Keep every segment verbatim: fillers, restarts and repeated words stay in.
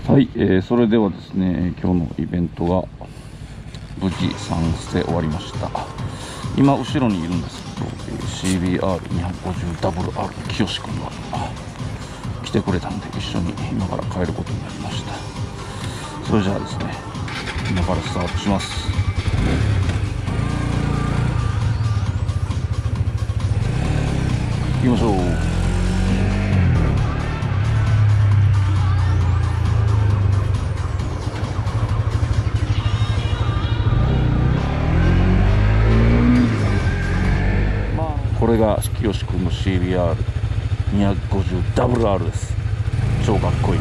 はい、えー、それではですね、今日のイベントが無事完成終わりました。今後ろにいるんですけど、 シービーアールにひゃくごじゅうダブルアール 清志くんが来てくれたんで、一緒に今から帰ることになりました。それじゃあですね、今からスタートします。行きましょう。これが清志くんの シービーアールにひゃくごじゅうダブルアール です。超かっこいい。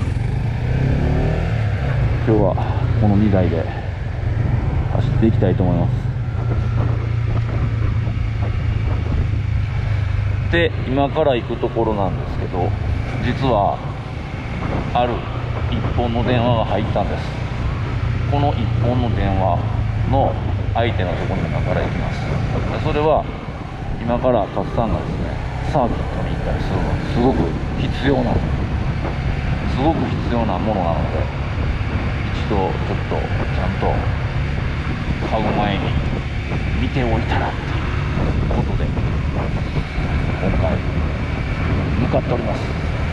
今日はこのにだいで走っていきたいと思います。で、今から行くところなんですけど、実はある一本の電話が入ったんです。この一本の電話の相手のところに今から行きます。それは今からカツさんがですね、サーキットに行ったりするのにすごく必要なすごく必要なものなので、一度ちょっとちゃんと買う前に見ておいたらっていうことで今回向かっております。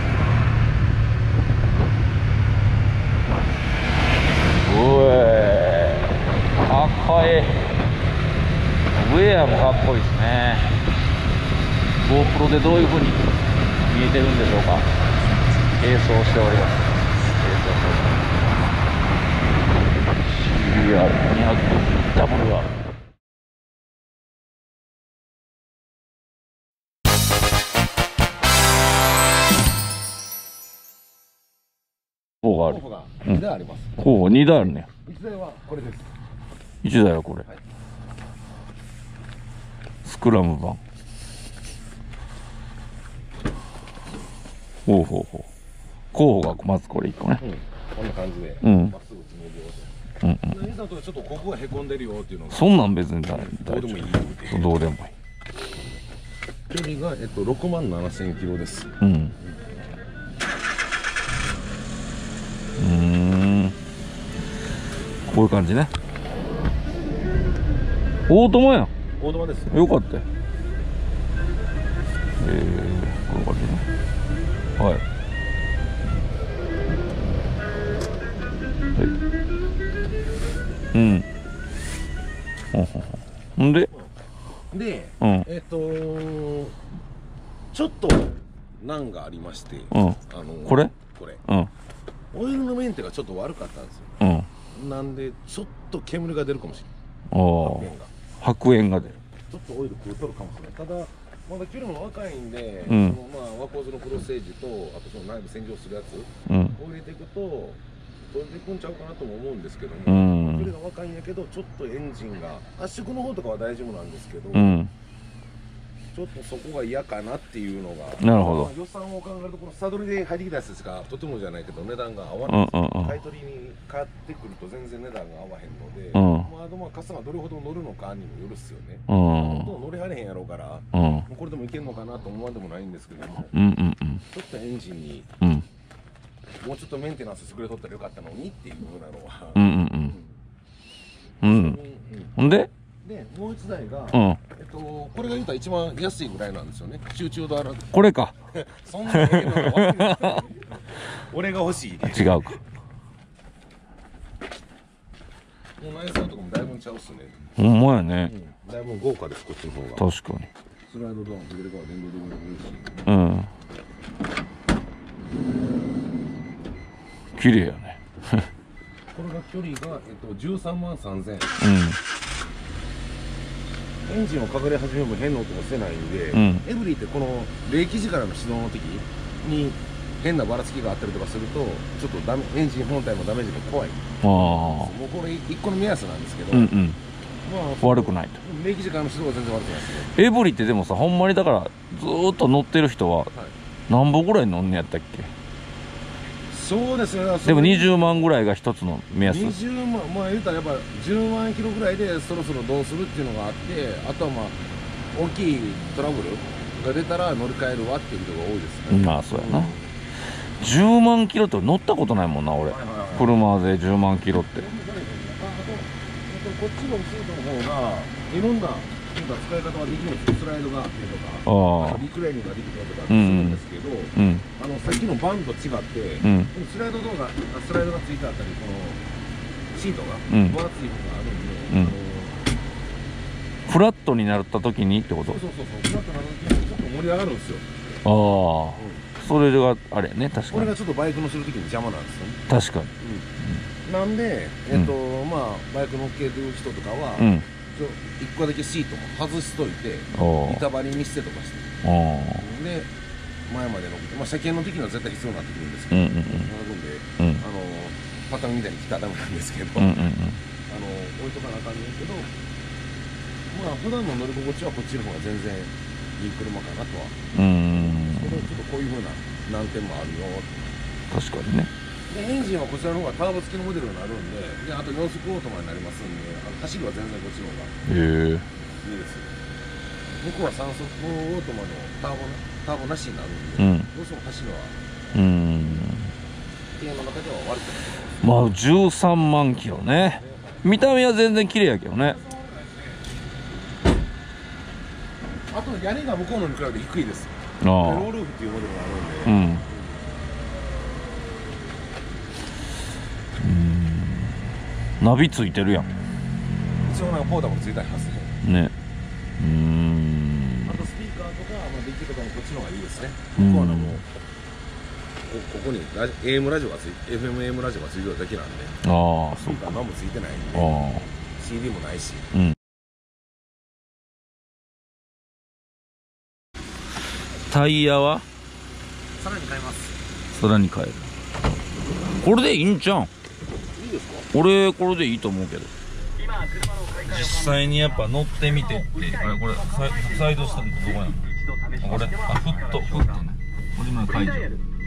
うえーかっこいい。ウェアもかっこいいですね。 GoPro でどういう風に見えてるんでしょうか。並走しております。並走しております。 シービーアールにひゃくごじゅうダブルアール。候補がある。候補がにだいあります。候補にだいあるね。いちだいはこれです。いちだいはこれ、はい、スクラム版。ほうほうほう。候補がまずこれいっこね、うん、こんな感じで、うん、まっすぐつむようで、うんうん、ちょっとここがへこんでるよっていうのが、そんなん別に大丈夫、どうでもいい。どうでもいい。距離が、えっと、ろくまんななせんキロです。うん。うん。こういう感じね。オートマやん。オートマです。よかったよ。えー、こういう感じね。はい。はい。うん。ほんで。で、うん、えっとちょっと難がありまして、うん、あのこれこれ、うん、オイルのメンテがちょっと悪かったんですよ。うん、なんでちょっと煙が出るかもしれない。白煙が。白煙が出る。ちょっとオイル食うとるかもしれない。ただまだ距離も若いんで、うん、そのまあワコーズのプロステージと、あとその内部洗浄するやつを入れていくと取れていくんちゃうかなとも思うんですけども、うん、距離が若いんやけどちょっとエンジンが圧縮の方とかは大丈夫なんですけど、うん、ちょっとそこが嫌かなっていうのが。なるほど。まあ、予算を考えるとこのサドルで入ってきたやつですがとてもじゃないけど値段が合わない、うんうん、買い取りに買ってくると全然値段が合わへんので、うん、まあ、あとまあカスタマーどれほど乗るのかにもよるっすよね。うん、ほとんど乗れはれへんやろうから、うん、これでもいけるのかなと思わんでもないんですけども、うんうんうん、ちょっとエンジンに、うん、もうちょっとメンテナンスしてくれとったらよかったのにっていうふうなのは。うんうんうん。うん。ほんで？で、もう一台が、うん、えっと、これが言うたら一番安いぐらいなんですよね。集中ドアラ。これか。そんなええのが俺が欲しい。違うか。もう内装とかもだいぶちゃうっすね。ほんまやね。うん、だいぶ豪華です、こっちの方が。確かに。スライドドアも左側電動ドアもいいし。うん。綺麗やね。これが距離が、えっと、じゅうさんまんさんぜんえん。うん。エンジンをかかり始めも変な音もしてないんで、うん、エブリィってこの冷気時からの始動の時に変なばらつきがあったりとかするとちょっとダメエンジン本体もダメージが怖い。ああ。もうこれいっこの目安なんですけど、うんうん、まあ悪くないと。冷気時からの始動は全然悪くないですね。エブリィってでもさ、ほんまにだからずーっと乗ってる人は、はい、何本ぐらい乗んねやったっけ。そうですね。でもにじゅうまんぐらいが一つの目安。にじゅうまん、まあ言うたらやっぱじゅうまんキロぐらいでそろそろどうするっていうのがあって、あとはまあ大きいトラブルが出たら乗り換えるわっていう人が多いですね。まあそうやな、うん、じゅうまんキロって乗ったことないもんな俺。はいはいはい、 車でじゅうまんキロって。 あとこっちのシートの方がいろんな使い方はできるんですよ。スライドがあってとか、リクライニングができるとかするんですけど、あのさっきのバンと違って、スライド動画スライドがついてあったり、このシートが分厚いのがあるんで、 フラットになった時にってこと？ そうそうそう、フラットになった時にちょっと盛り上がるんですよ。 ああ、それがあれね、確かに。 これがちょっとバイク乗せる時に邪魔なんですよね。 確かに。 なんで、えっとまあバイク乗っける人とかは、一個だけシートも外しといて板張りにしてとかして、で前まで乗って、まあ車検の時には絶対必要になってくるんですけど、なのであのパターンみたいに切ったらダメなんですけど、あの置いとかなあかんねんけど、まあ普段の乗り心地はこっちの方が全然いい車かなとは。うん。ちょっとこういうふうな難点もあるよ。 確かにね。 でエンジンはこちらの方がターボ付きのモデルになるんで、であとよん速オートマになりますんで、あの走りは全然こっちの方がいいですよ。向こうはさん速オートマのターボターボなしになるんで、うん、どうしても走りはうん家の中では悪くない。 まあじゅうさんまんキロね。見た目は全然綺麗やけどね。 あと屋根が向こうのに比べて低いです。ロールーフっていうモデルがあるんで、うんナビついてるやん。 一応なんかポータブルついてありますね。 ね。うーん。 あとスピーカーとか、まあ、デッキとかもこっちの方がいいですね。向こうのもうこここにラジ エーエム ラジオがつい エフエムエーエム ラジオがついてるだけなんで。ああ、そうか。スピーカー何もついてないんで。ああ。シーディー もないし。うん。 タイヤは？ さらに変えます。 さらに変える。これでいいんちゃうん？俺これでいいと思うけど、実際にやっぱ乗ってみてって。あれこれサイ、サイドスタンドどこやの？これあフットフットね。これ今解除。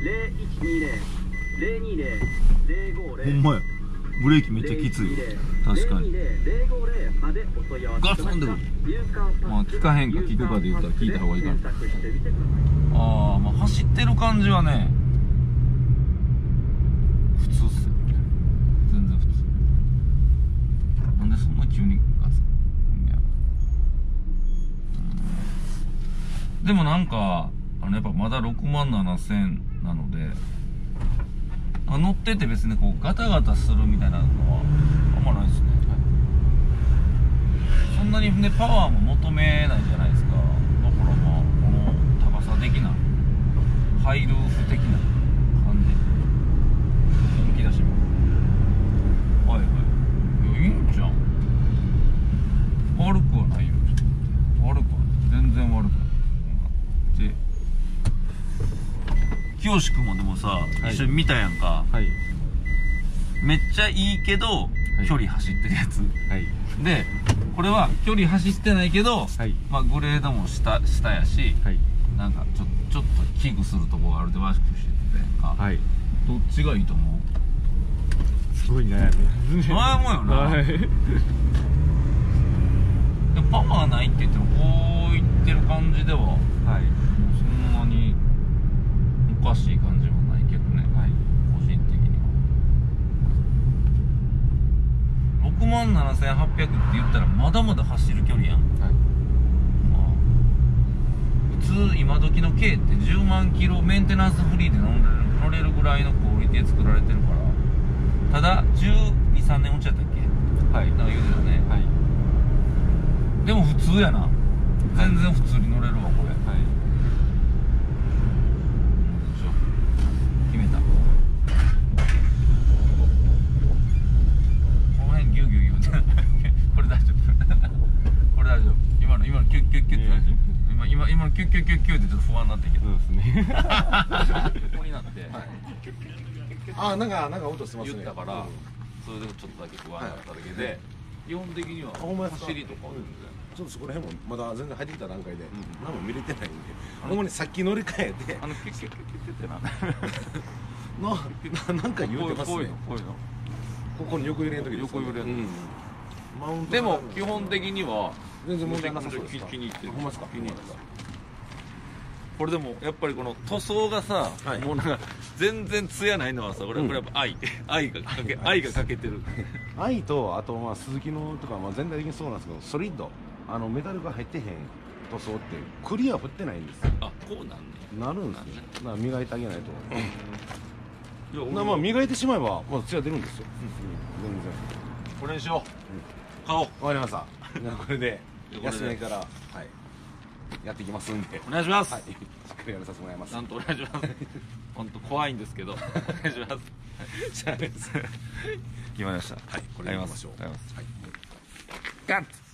ほんまや、ブレーキめっちゃきつい。確かにガツンでくる。まあ効かへんか効くかで言ったら効いた方がいいから。ああ、まあ走ってる感じはね普通っすよ。全然普通。なんでそんな急にガツくんねやろ。でもなんかあのやっぱまだろくまんななせんなので、乗ってて別にこうガタガタするみたいなのはあんまないですね。そんなにねパワーも求めないじゃないですか。だからまあこの高さ的なハイルーフ的な感じ本気出しもはいはい、いやいいんじゃん。悪くはないよ。悪くはない、全然悪くない。で清君もでもさ、はい、一緒に見たやんか、はい、めっちゃいいけど、はい、距離走ってるやつ、はい、でこれは距離走ってないけど、はい、まあグレードも下下やし、はい、なんかちょちょっと危惧するとこがあるでワシクしててやんか、はい、どっちがいいと思う？ すごい悩み悩むよな、はい、でパワーないって言ってもこう言ってる感じでは、はい、そんなにおかしい感じはないけどね、はい、個人的には。ろくまんななせんはっぴゃくって言ったらまだまだ走る距離やん、はい、まあ、普通今時の軽ってじゅうまんキロメンテナンスフリーで乗れる、乗れるぐらいのクオリティで作られてるから。ただじゅうに、さんねん落ちやったっけ、はい、なんか言うてたね、はい、でも普通やな、全然普通に乗れるわこれ、はい、決めた。この辺ギュギュギュってこれ大丈夫これ大丈夫。今の今のキュッキュッキュッって大丈夫。今今今のキュッキュッキュッキュッってちょっと不安になってんけど。そうですねここになって、はい、 ああ、なんかなんか音してますね。 言ったから、うん、それでちょっとだけ不安になっただけで、はい、基本的には走りとかは全然、 ちょっとそこら辺もまだ全然入ってきた段階で、うん、何も見れてないんで、ほんまにさっき乗り換えて、 あのキュッキュッキュッキュッってなななんか言うてますね。 こういうの、こういうのここに横揺れの時です、ね、 横揺れの時、うん、 マウントでも基本的には全然問題なさそうですか。 気に入ってる。 ほんまですか。気に入ってた。 これでもやっぱりこの塗装がさ、はい、もうなんか全然艶ないのはさ、これ、うん、これやっぱ愛愛がかけ愛がかけてる愛と、あとまあ鈴木のとか、まあ、全体的にそうなんですけど、ソリッド、あのメタルが入ってへん塗装ってクリア振ってないんですよ。 あ、こうなんねなるんですね。だから磨いてあげないと、うん、いやまあ磨いてしまえばまあ艶出るんですよ、うん、全然これにしよう、うん、買おう。 わかりました。これで安めから、はい、やっていきますんでお願いします。 はい、しっかりやらさせてもらいます。 なんとお願いします本当怖いんですけどお願いしますじゃあです決まりました。 はい、これやりましょう。 はい、 ガッ